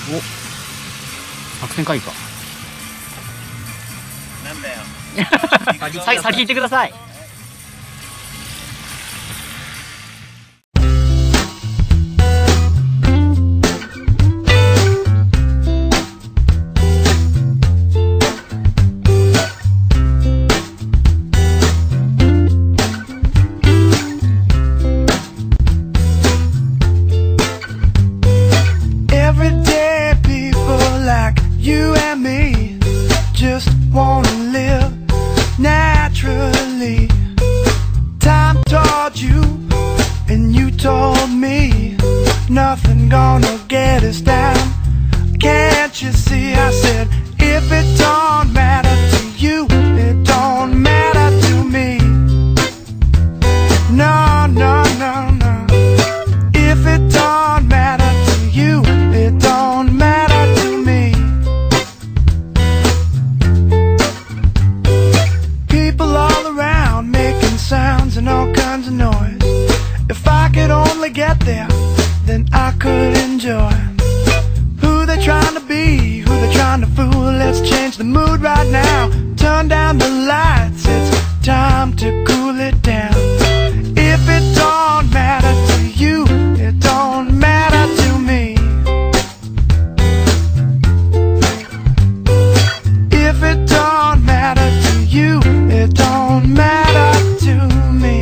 お、作戦会議か。 なんだよ。 先行ってください。 Nothing gonna get us down. Can't you see? I said, if it don't matter to you, it don't matter to me. No, no, no, no. If it don't matter to you, it don't matter to me. People all around making sounds and all kinds of noise. If I could only get there, then I could enjoy who they're trying to be, who they're trying to fool. Let's change the mood right now. Turn down the lights, it's time to cool it down. If it don't matter to you, it don't matter to me. If it don't matter to you, it don't matter to me.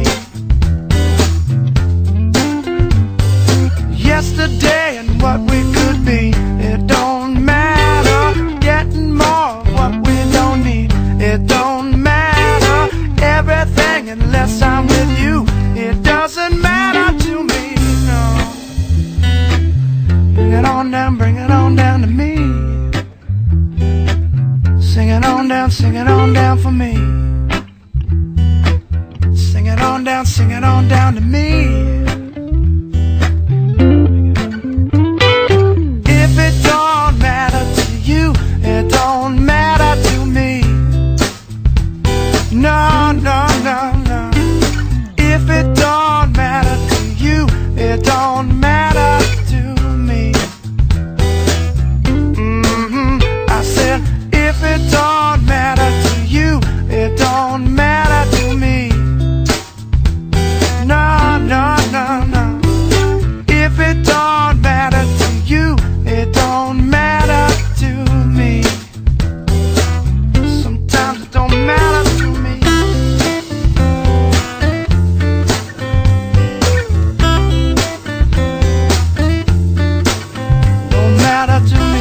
Yesterday and what we could be, it don't matter. Getting more of what we don't need, it don't matter. Everything unless I'm with you, it doesn't matter to me, no. Bring it on down to me. Sing it on down for me. Sing it on down to me. It don't matter to me. No, no, no, no. If it don't matter to you, it don't matter to me. I said, if it don't matter to you, it don't matter to me. No, no, no, no. If it don't matter to you, it don't matter to me. Sometimes it don't matter to me. Don't matter to me.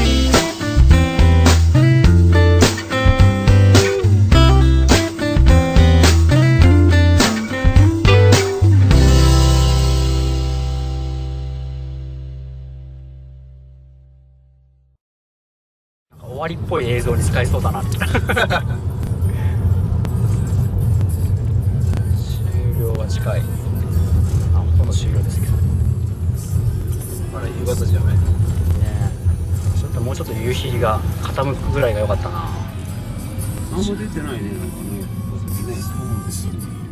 終わりっぽい映像に使えそうだなって。終了が近い。ほとんど終了ですけど。 まだ夕方じゃない。 ねえ、ちょっともうちょっと夕日が傾くぐらいが良かったな。 何も出てないね、なんかね。ね、そうです。